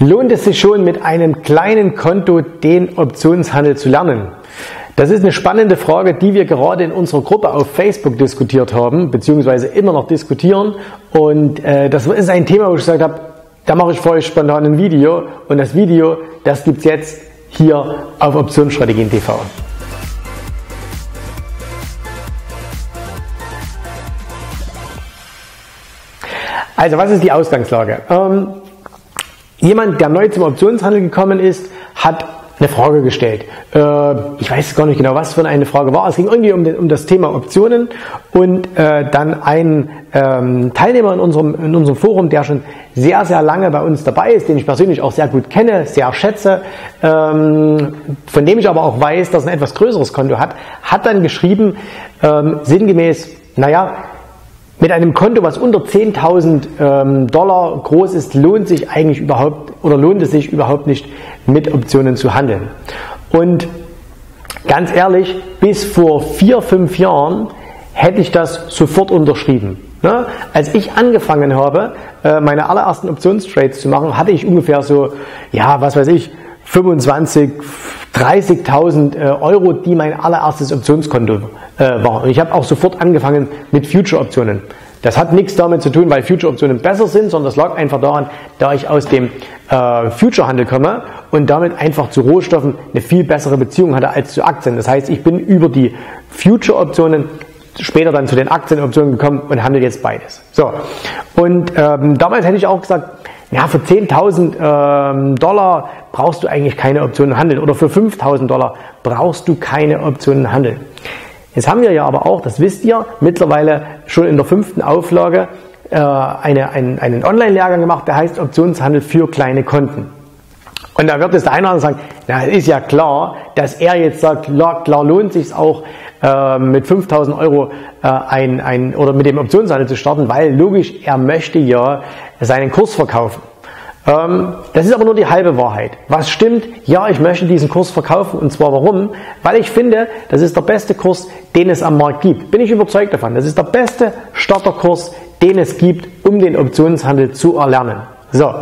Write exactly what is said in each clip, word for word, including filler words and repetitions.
Lohnt es sich schon, mit einem kleinen Konto den Optionshandel zu lernen? Das ist eine spannende Frage, die wir gerade in unserer Gruppe auf Facebook diskutiert haben, beziehungsweise immer noch diskutieren. Und äh, das ist ein Thema, wo ich gesagt habe, da mache ich für euch spontan ein Video. Und das Video, das gibt es jetzt hier auf Optionsstrategien T V. Also, was ist die Ausgangslage? Ähm, jemand, der neu zum Optionshandel gekommen ist, hat eine Frage gestellt. Äh, ich weiß gar nicht genau, was für eine Frage war. Es ging irgendwie um, den, um das Thema Optionen und äh, dann ein ähm, Teilnehmer in unserem, in unserem Forum, der schon sehr, sehr lange bei uns dabei ist, den ich persönlich auch sehr gut kenne, sehr schätze, ähm, von dem ich aber auch weiß, dass er ein etwas größeres Konto hat, hat dann geschrieben, ähm, sinngemäß, naja, mit einem Konto, was unter zehntausend ähm, Dollar groß ist, lohnt sich eigentlich überhaupt oder lohnt es sich überhaupt nicht, mit Optionen zu handeln. Und ganz ehrlich, bis vor vier, fünf Jahren hätte ich das sofort unterschrieben. Ne? Als ich angefangen habe, äh, meine allerersten Optionstrades zu machen, hatte ich ungefähr so, ja, was weiß ich, fünfundzwanzig, dreißigtausend äh, Euro, die mein allererstes Optionskonto äh, war. Und ich habe auch sofort angefangen mit Future-Optionen. Das hat nichts damit zu tun, weil Future-Optionen besser sind, sondern das lag einfach daran, da ich aus dem äh, Future-Handel komme und damit einfach zu Rohstoffen eine viel bessere Beziehung hatte als zu Aktien. Das heißt, ich bin über die Future-Optionen später dann zu den Aktienoptionen gekommen und handle jetzt beides. So. Und ähm, damals hätte ich auch gesagt, ja, für zehntausend ähm, Dollar brauchst du eigentlich keine Optionen handeln oder für fünftausend Dollar brauchst du keine Optionen handeln. Jetzt haben wir ja aber auch, das wisst ihr, mittlerweile schon in der fünften Auflage äh, eine, einen, einen Online-Lehrgang gemacht, der heißt Optionshandel für kleine Konten. Und da wird jetzt der eine oder andere sagen, na, es ist ja klar, dass er jetzt sagt, klar, klar lohnt sich auch äh, mit fünftausend Euro äh, ein, ein, oder mit dem Optionshandel zu starten, weil logisch, er möchte ja seinen Kurs verkaufen. Ähm, das ist aber nur die halbe Wahrheit. Was stimmt? Ja, ich möchte diesen Kurs verkaufen und zwar warum? Weil ich finde, das ist der beste Kurs, den es am Markt gibt. Bin ich überzeugt davon. Das ist der beste Starterkurs, den es gibt, um den Optionshandel zu erlernen. So.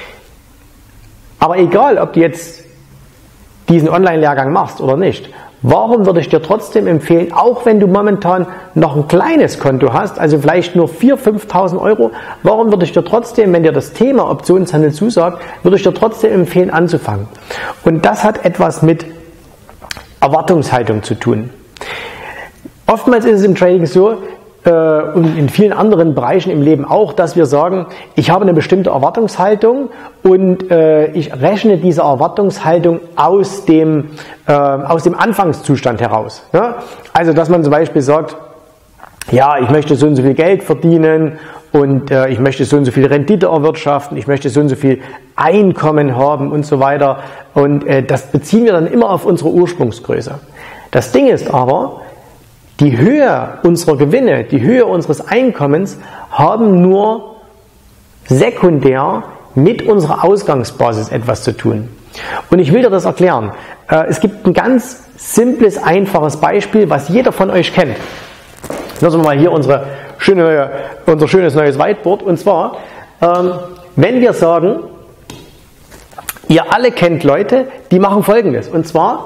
Aber egal, ob du jetzt diesen Online-Lehrgang machst oder nicht, warum würde ich dir trotzdem empfehlen, auch wenn du momentan noch ein kleines Konto hast, also vielleicht nur viertausend, fünftausend Euro, warum würde ich dir trotzdem, wenn dir das Thema Optionshandel zusagt, würde ich dir trotzdem empfehlen, anzufangen? Und das hat etwas mit Erwartungshaltung zu tun. Oftmals ist es im Trading so, und in vielen anderen Bereichen im Leben auch, dass wir sagen, ich habe eine bestimmte Erwartungshaltung und äh, ich rechne diese Erwartungshaltung aus dem, äh, aus dem Anfangszustand heraus. Ja? Also, dass man zum Beispiel sagt, ja, ich möchte so und so viel Geld verdienen und äh, ich möchte so und so viel Rendite erwirtschaften, ich möchte so und so viel Einkommen haben und so weiter. Und äh, das beziehen wir dann immer auf unsere Ursprungsgröße. Das Ding ist aber, die Höhe unserer Gewinne, die Höhe unseres Einkommens haben nur sekundär mit unserer Ausgangsbasis etwas zu tun. Und ich will dir das erklären. Es gibt ein ganz simples, einfaches Beispiel, was jeder von euch kennt. Nutzen wir mal hier unsere schöne, unser schönes neues Whiteboard. Und zwar, wenn wir sagen, ihr alle kennt Leute, die machen Folgendes. Und zwar,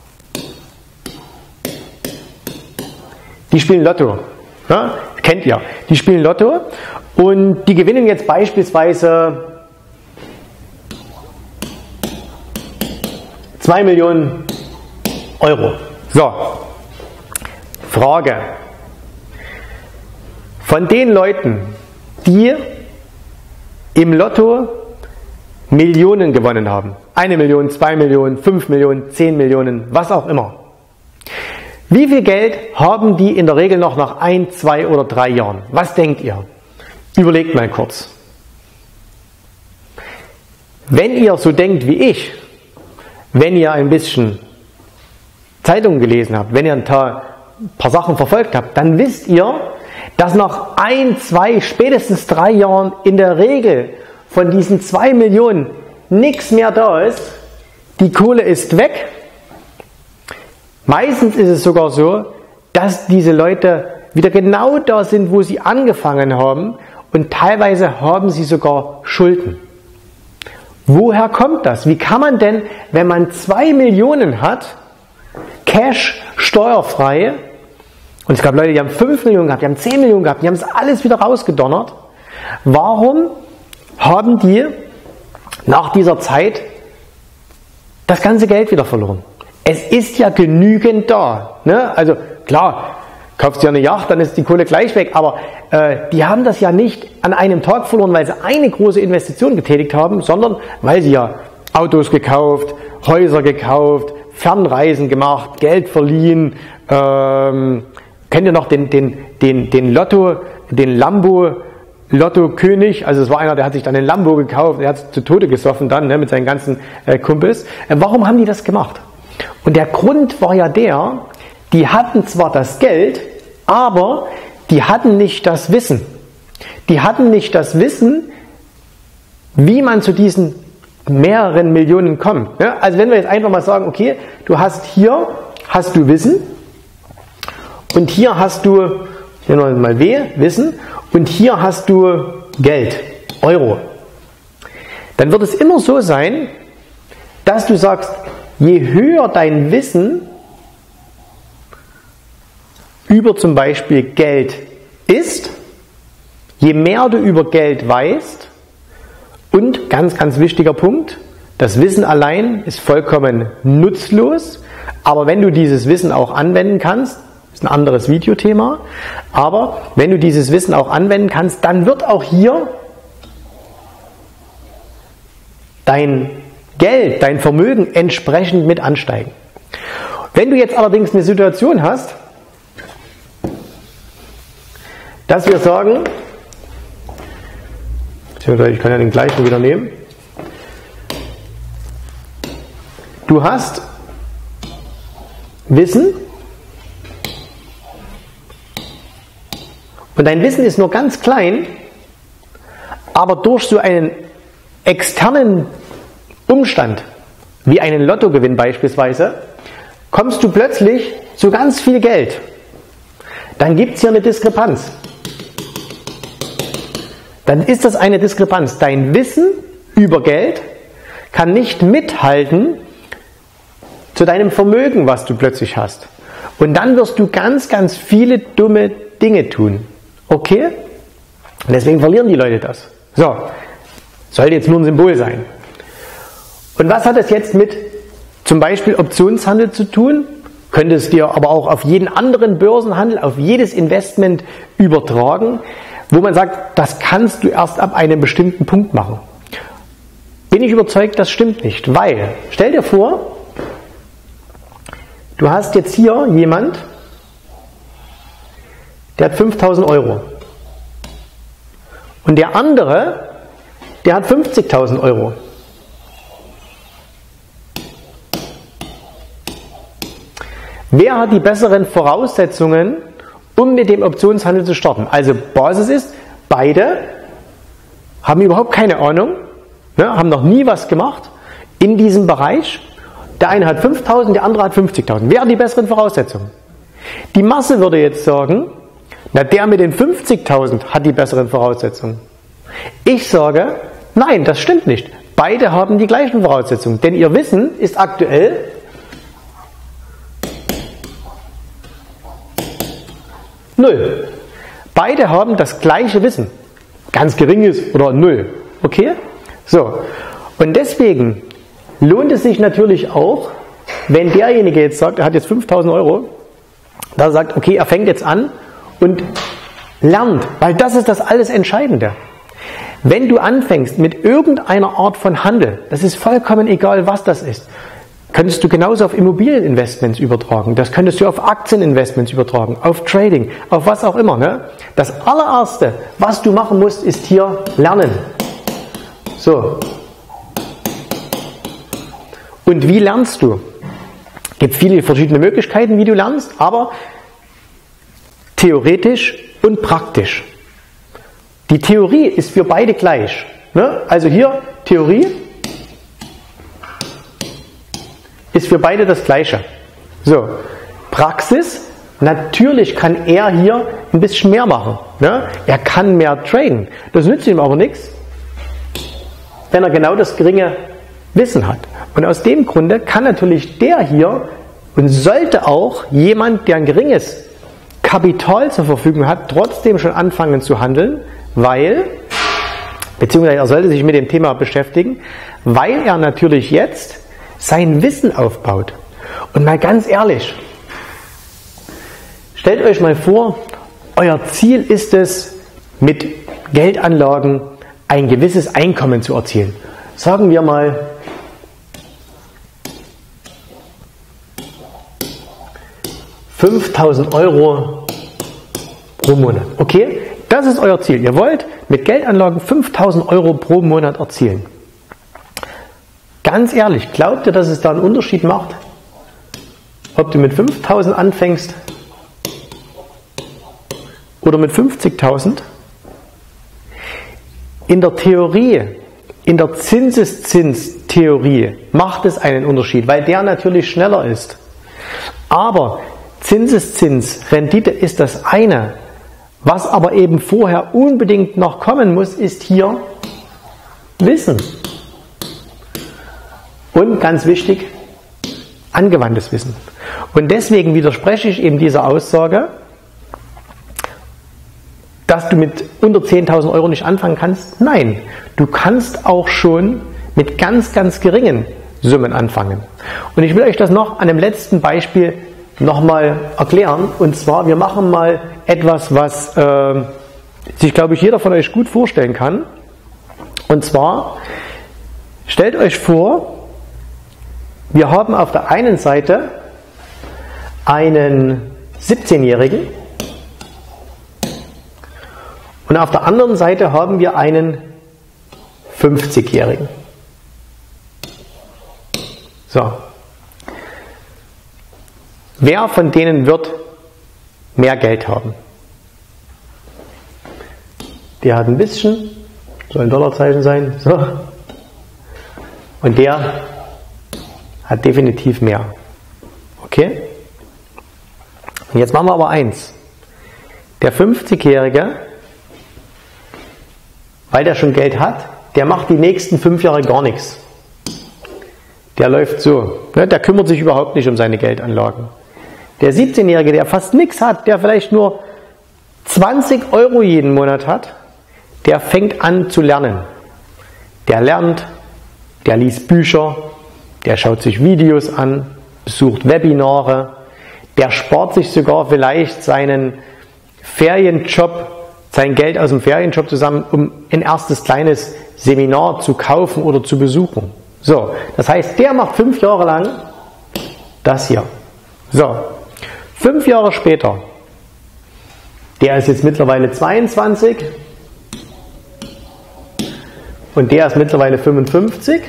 die spielen Lotto, ja, kennt ihr. Die spielen Lotto und die gewinnen jetzt beispielsweise zwei Millionen Euro. So, Frage. Von den Leuten, die im Lotto Millionen gewonnen haben, eine Million, zwei Millionen, fünf Millionen, zehn Millionen, was auch immer. Wie viel Geld haben die in der Regel noch nach ein, zwei oder drei Jahren? Was denkt ihr? Überlegt mal kurz. Wenn ihr so denkt wie ich, wenn ihr ein bisschen Zeitungen gelesen habt, wenn ihr ein paar, paar Sachen verfolgt habt, dann wisst ihr, dass nach ein, zwei, spätestens drei Jahren in der Regel von diesen zwei Millionen nichts mehr da ist. Die Kohle ist weg. Meistens ist es sogar so, dass diese Leute wieder genau da sind, wo sie angefangen haben und teilweise haben sie sogar Schulden. Woher kommt das? Wie kann man denn, wenn man zwei Millionen hat, Cash steuerfrei, und es gab Leute, die haben fünf Millionen gehabt, die haben zehn Millionen gehabt, die haben es alles wieder rausgedonnert. Warum haben die nach dieser Zeit das ganze Geld wieder verloren? Es ist ja genügend da. Ne? Also klar, kaufst du ja eine Yacht, dann ist die Kohle gleich weg, aber äh, die haben das ja nicht an einem Tag verloren, weil sie eine große Investition getätigt haben, sondern weil sie ja Autos gekauft, Häuser gekauft, Fernreisen gemacht, Geld verliehen. Ähm, kennt ihr noch den, den, den, den Lotto, den Lambo Lotto-König? Also es war einer, der hat sich dann den Lambo gekauft, der hat es zu Tode gesoffen dann, ne, mit seinen ganzen äh, Kumpels. Äh, warum haben die das gemacht? Und der Grund war ja der, die hatten zwar das Geld, aber die hatten nicht das Wissen. Die hatten nicht das Wissen, wie man zu diesen mehreren Millionen kommt. Ja, also wenn wir jetzt einfach mal sagen, okay, du hast hier, hast du Wissen und hier hast du, hier noch mal W, Wissen, und hier hast du Geld, Euro. Dann wird es immer so sein, dass du sagst, je höher dein Wissen über zum Beispiel Geld ist, je mehr du über Geld weißt, und ganz, ganz wichtiger Punkt, das Wissen allein ist vollkommen nutzlos, aber wenn du dieses Wissen auch anwenden kannst, ist ein anderes Videothema, aber wenn du dieses Wissen auch anwenden kannst, dann wird auch hier dein Geld, dein Vermögen entsprechend mit ansteigen. Wenn du jetzt allerdings eine Situation hast, dass wir sagen, ich kann ja den gleichen wieder nehmen. Du hast Wissen und dein Wissen ist nur ganz klein, aber durch so einen externen Umstand, wie einen Lottogewinn beispielsweise, kommst du plötzlich zu ganz viel Geld. Dann gibt es hier eine Diskrepanz. Dann ist das eine Diskrepanz. Dein Wissen über Geld kann nicht mithalten zu deinem Vermögen, was du plötzlich hast. Und dann wirst du ganz, ganz viele dumme Dinge tun. Okay? Und deswegen verlieren die Leute das. So, sollte jetzt nur ein Symbol sein. Und was hat das jetzt mit zum Beispiel Optionshandel zu tun? Könntest dir aber auch auf jeden anderen Börsenhandel, auf jedes Investment übertragen, wo man sagt, das kannst du erst ab einem bestimmten Punkt machen. Bin ich überzeugt, das stimmt nicht, weil, stell dir vor, du hast jetzt hier jemand, der hat fünftausend Euro und der andere, der hat fünfzigtausend Euro. Wer hat die besseren Voraussetzungen, um mit dem Optionshandel zu starten? Also Basis ist, beide haben überhaupt keine Ahnung, ne, haben noch nie was gemacht in diesem Bereich. Der eine hat fünftausend, der andere hat fünfzigtausend. Wer hat die besseren Voraussetzungen? Die Masse würde jetzt sagen, na, der mit den fünfzigtausend hat die besseren Voraussetzungen. Ich sage, nein, das stimmt nicht. Beide haben die gleichen Voraussetzungen, denn ihr Wissen ist aktuell null. Beide haben das gleiche Wissen. Ganz geringes oder null. Okay? So. Und deswegen lohnt es sich natürlich auch, wenn derjenige jetzt sagt, er hat jetzt fünftausend Euro, da er sagt, okay, er fängt jetzt an und lernt, weil das ist das alles Entscheidende. Wenn du anfängst mit irgendeiner Art von Handel, das ist vollkommen egal, was das ist, könntest du genauso auf Immobilieninvestments übertragen, das könntest du auf Aktieninvestments übertragen, auf Trading, auf was auch immer. Ne? Das allererste, was du machen musst, ist hier lernen. So. Und wie lernst du? Es gibt viele verschiedene Möglichkeiten, wie du lernst, aber theoretisch und praktisch. Die Theorie ist für beide gleich. Ne? Also hier Theorie ist für beide das Gleiche. So, Praxis, natürlich kann er hier ein bisschen mehr machen. Ne? Er kann mehr traden. Das nützt ihm aber nichts, wenn er genau das geringe Wissen hat. Und aus dem Grunde kann natürlich der hier und sollte auch jemand, der ein geringes Kapital zur Verfügung hat, trotzdem schon anfangen zu handeln, weil, beziehungsweise er sollte sich mit dem Thema beschäftigen, weil er natürlich jetzt sein Wissen aufbaut. Und mal ganz ehrlich, stellt euch mal vor, euer Ziel ist es, mit Geldanlagen ein gewisses Einkommen zu erzielen. Sagen wir mal fünftausend Euro pro Monat. Okay, das ist euer Ziel. Ihr wollt mit Geldanlagen fünftausend Euro pro Monat erzielen. Ganz ehrlich, glaubt ihr, dass es da einen Unterschied macht, ob du mit fünftausend anfängst oder mit fünfzigtausend? In der Theorie, in der Zinseszinstheorie macht es einen Unterschied, weil der natürlich schneller ist. Aber Zinseszinsrendite ist das eine. Was aber eben vorher unbedingt noch kommen muss, ist hier Wissen. Und ganz wichtig, angewandtes Wissen. Und deswegen widerspreche ich eben dieser Aussage, dass du mit unter zehntausend Euro nicht anfangen kannst. Nein, du kannst auch schon mit ganz, ganz geringen Summen anfangen. Und ich will euch das noch an dem letzten Beispiel nochmal erklären. Und zwar, wir machen mal etwas, was äh, sich, glaube ich, jeder von euch gut vorstellen kann. Und zwar, stellt euch vor, wir haben auf der einen Seite einen siebzehnjährigen und auf der anderen Seite haben wir einen fünfzigjährigen. So. Wer von denen wird mehr Geld haben? Der hat ein bisschen, soll ein Dollarzeichen sein, so. Und der hat definitiv mehr. Okay? Und jetzt machen wir aber eins. Der fünfzigjährige, weil der schon Geld hat, der macht die nächsten fünf Jahre gar nichts. Der läuft so. Ne? Der kümmert sich überhaupt nicht um seine Geldanlagen. Der siebzehnjährige, der fast nichts hat, der vielleicht nur zwanzig Euro jeden Monat hat, der fängt an zu lernen. Der lernt, der liest Bücher, der schaut sich Videos an, besucht Webinare, der spart sich sogar vielleicht seinen Ferienjob, sein Geld aus dem Ferienjob zusammen, um ein erstes kleines Seminar zu kaufen oder zu besuchen. So, das heißt, der macht fünf Jahre lang das hier. So, fünf Jahre später, der ist jetzt mittlerweile zweiundzwanzig und der ist mittlerweile fünfundfünfzig.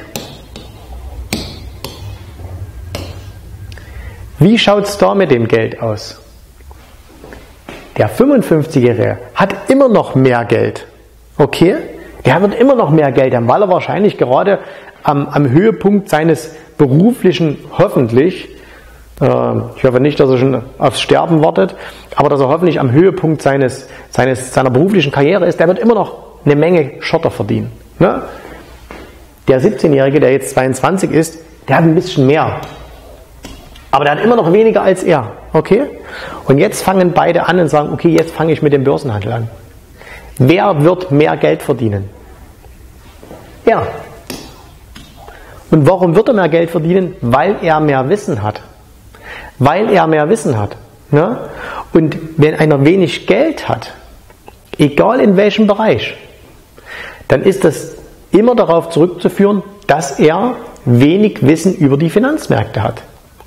Wie schaut es da mit dem Geld aus? Der fünfundfünfzigjährige hat immer noch mehr Geld. Okay? Der wird immer noch mehr Geld haben, weil er wahrscheinlich gerade am, am Höhepunkt seines beruflichen, hoffentlich, äh, ich hoffe nicht, dass er schon aufs Sterben wartet, aber dass er hoffentlich am Höhepunkt seines, seines, seiner beruflichen Karriere ist, der wird immer noch eine Menge Schotter verdienen. Ne? Der siebzehnjährige, der jetzt zweiundzwanzig ist, der hat ein bisschen mehr. Aber der hat immer noch weniger als er. Okay? Und jetzt fangen beide an und sagen, okay, jetzt fange ich mit dem Börsenhandel an. Wer wird mehr Geld verdienen? Er. Und warum wird er mehr Geld verdienen? Weil er mehr Wissen hat. Weil er mehr Wissen hat. Ne? Und wenn einer wenig Geld hat, egal in welchem Bereich, dann ist das immer darauf zurückzuführen, dass er wenig Wissen über die Finanzmärkte hat.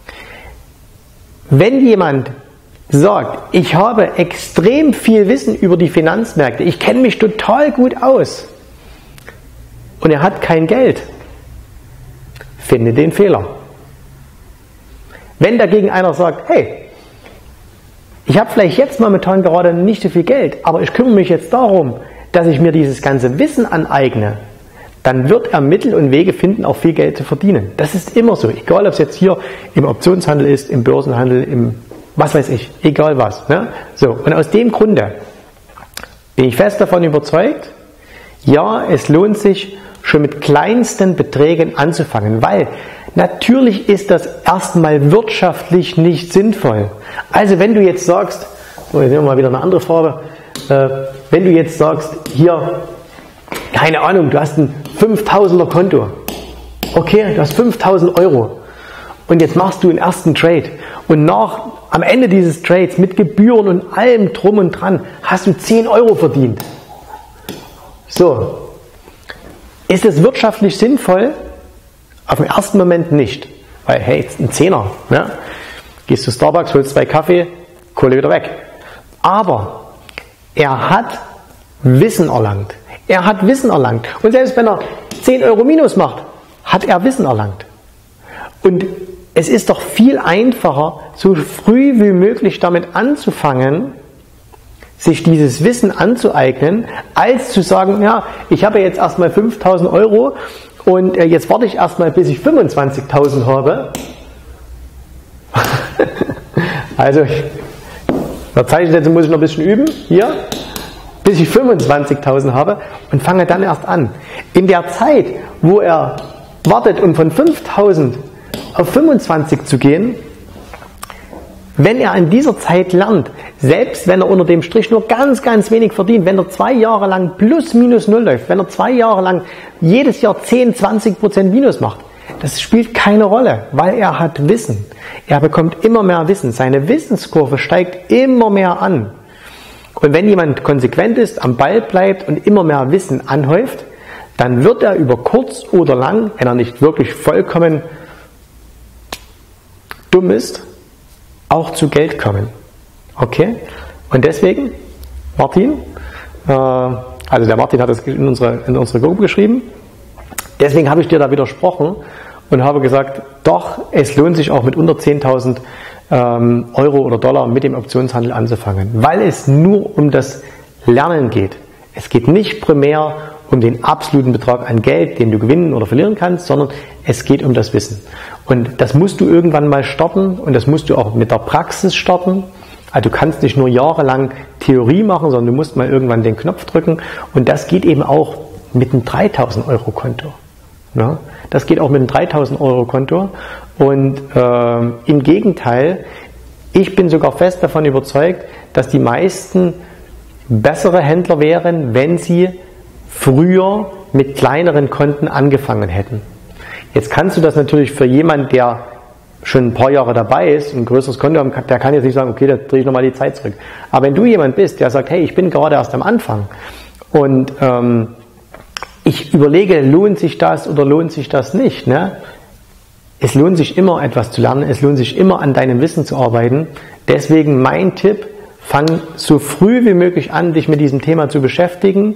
Wenn jemand sagt, ich habe extrem viel Wissen über die Finanzmärkte, ich kenne mich total gut aus und er hat kein Geld, finde den Fehler. Wenn dagegen einer sagt, hey, ich habe vielleicht jetzt momentan gerade nicht so viel Geld, aber ich kümmere mich jetzt darum, dass ich mir dieses ganze Wissen aneigne, dann wird er Mittel und Wege finden, auch viel Geld zu verdienen. Das ist immer so. Egal, ob es jetzt hier im Optionshandel ist, im Börsenhandel, im was weiß ich, egal was. Ne? So, und aus dem Grunde bin ich fest davon überzeugt, ja, es lohnt sich, schon mit kleinsten Beträgen anzufangen, weil natürlich ist das erstmal wirtschaftlich nicht sinnvoll. Also wenn du jetzt sagst, so, jetzt nehmen wir mal wieder eine andere Farbe, äh, wenn du jetzt sagst, hier, keine Ahnung, du hast ein fünftausender Konto, okay, du hast fünftausend Euro und jetzt machst du einen ersten Trade und nach, am Ende dieses Trades mit Gebühren und allem drum und dran hast du zehn Euro verdient. So, ist es wirtschaftlich sinnvoll? Auf den ersten Moment nicht, weil hey, ein Zehner, ne? Gehst zu Starbucks, holst zwei Kaffee, Kohle wieder weg. Aber er hat Wissen erlangt. Er hat Wissen erlangt. Und selbst wenn er zehn Euro minus macht, hat er Wissen erlangt. Und es ist doch viel einfacher, so früh wie möglich damit anzufangen, sich dieses Wissen anzueignen, als zu sagen, ja, ich habe jetzt erstmal fünftausend Euro und jetzt warte ich erstmal, bis ich fünfundzwanzigtausend habe. Also, verzeichnet, jetzt muss ich noch ein bisschen üben, hier, bis ich fünfundzwanzigtausend habe und fange dann erst an. In der Zeit, wo er wartet, um von fünftausend auf fünfundzwanzig zu gehen, wenn er in dieser Zeit lernt, selbst wenn er unter dem Strich nur ganz, ganz wenig verdient, wenn er zwei Jahre lang plus minus null läuft, wenn er zwei Jahre lang jedes Jahr zehn, zwanzig Prozent Minus macht, das spielt keine Rolle, weil er hat Wissen. Er bekommt immer mehr Wissen. Seine Wissenskurve steigt immer mehr an. Und wenn jemand konsequent ist, am Ball bleibt und immer mehr Wissen anhäuft, dann wird er über kurz oder lang, wenn er nicht wirklich vollkommen dumm ist, auch zu Geld kommen. Okay? Und deswegen, Martin, äh, also der Martin hat das in unsere, in unsere Gruppe geschrieben, deswegen habe ich dir da widersprochen und habe gesagt, doch, es lohnt sich auch mit unter zehntausend ähm, Euro oder Dollar mit dem Optionshandel anzufangen, weil es nur um das Lernen geht. Es geht nicht primär um den absoluten Betrag an Geld, den du gewinnen oder verlieren kannst, sondern es geht um das Wissen. Und das musst du irgendwann mal starten und das musst du auch mit der Praxis starten. Also du kannst nicht nur jahrelang Theorie machen, sondern du musst mal irgendwann den Knopf drücken. Und das geht eben auch mit einem dreitausend Euro Konto. Ja, das geht auch mit einem dreitausend Euro Konto. Und äh, im Gegenteil, ich bin sogar fest davon überzeugt, dass die meisten bessere Händler wären, wenn sie früher mit kleineren Konten angefangen hätten. Jetzt kannst du das natürlich für jemanden, der schon ein paar Jahre dabei ist, ein größeres Konto haben, der kann jetzt nicht sagen, okay, da drehe ich nochmal die Zeit zurück. Aber wenn du jemand bist, der sagt, hey, ich bin gerade erst am Anfang und ähm, ich überlege, lohnt sich das oder lohnt sich das nicht, ne? Es lohnt sich immer, etwas zu lernen, es lohnt sich immer, an deinem Wissen zu arbeiten. Deswegen mein Tipp, fang so früh wie möglich an, dich mit diesem Thema zu beschäftigen.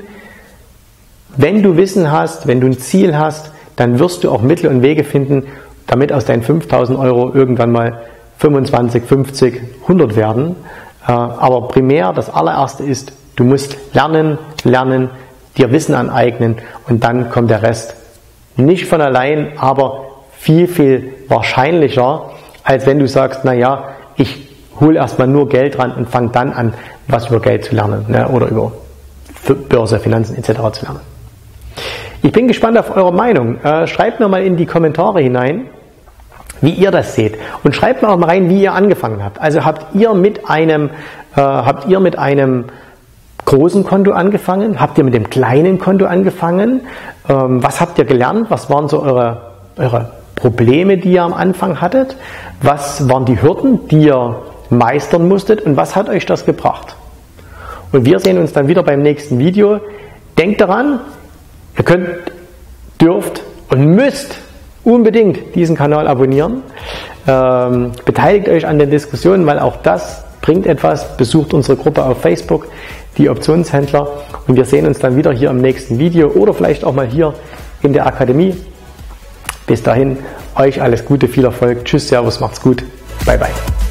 Wenn du Wissen hast, wenn du ein Ziel hast, dann wirst du auch Mittel und Wege finden, damit aus deinen fünftausend Euro irgendwann mal fünfundzwanzig, fünfzig, hundert werden. Aber primär, das allererste ist, du musst lernen, lernen, dir Wissen aneignen und dann kommt der Rest. Nicht von allein, aber viel, viel wahrscheinlicher, als wenn du sagst, naja, ich hole erstmal nur Geld ran und fange dann an, was über Geld zu lernen, ne, oder über Börse, Finanzen et cetera zu lernen. Ich bin gespannt auf eure Meinung. Äh, schreibt mir mal in die Kommentare hinein, wie ihr das seht. Und schreibt mir auch mal rein, wie ihr angefangen habt. Also habt ihr mit einem, äh, habt ihr mit einem großen Konto angefangen? Habt ihr mit dem kleinen Konto angefangen? Ähm, was habt ihr gelernt? Was waren so eure, eure Probleme, die ihr am Anfang hattet? Was waren die Hürden, die ihr meistern musstet? Und was hat euch das gebracht? Und wir sehen uns dann wieder beim nächsten Video. Denkt daran, ihr könnt, dürft und müsst unbedingt diesen Kanal abonnieren. Ähm, beteiligt euch an den Diskussionen, weil auch das bringt etwas. Besucht unsere Gruppe auf Facebook, die Optionshändler. Und wir sehen uns dann wieder hier im nächsten Video oder vielleicht auch mal hier in der Akademie. Bis dahin, euch alles Gute, viel Erfolg. Tschüss, Servus, macht's gut. Bye, bye.